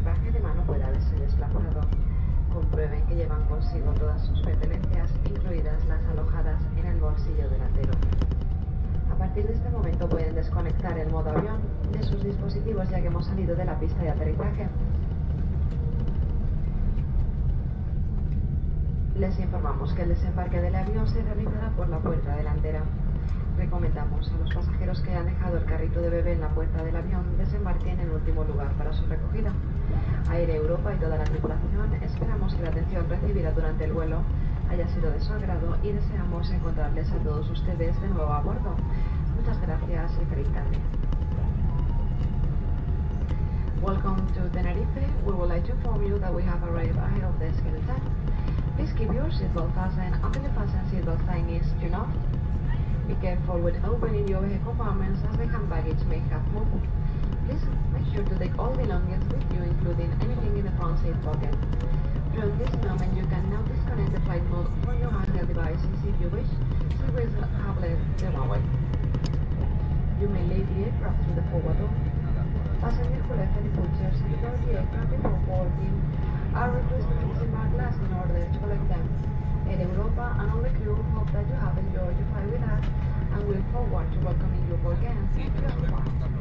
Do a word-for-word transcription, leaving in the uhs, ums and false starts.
equipaje de mano puede haberse desplazado. Comprueben que llevan consigo todas sus pertenencias, incluidas las alojadas en el bolsillo delantero. A partir de este momento pueden desconectar el modo avión de sus dispositivos ya que hemos salido de la pista de aterrizaje. Les informamos que el desembarque del avión se realizará por la puerta delantera. Recomendamos a los pasajeros que hayan dejado el carrito de bebé en la puerta del avión desembarquen en último lugar para su recogida. Air Europa y toda la tripulación esperamos que la atención recibida durante el vuelo haya sido de su agrado y deseamos encontrarles a todos ustedes de nuevo a bordo. Muchas gracias y feliz tarde. Welcome to Tenerife. We would like to inform you that we have arrived ahead of the scheduled time. Please keep your seatbelt fastened until the fasten seatbelt sign is turned off. Be careful when opening your vehicle compartments as the hand baggage may have moved. Please make sure to take all belongings with you, including anything in the front seat pocket. From this moment, you can now disconnect the flight mode from your handheld devices if you wish, so we have left the runway. You may leave the aircraft through the forward door. Passengers who left any food chairs and the aircraft before boarding are requested to disembark last in order to collect them. Air Europa and all the crew hope that you have enjoyed your flight with us and we look forward to welcoming you again. Thank you.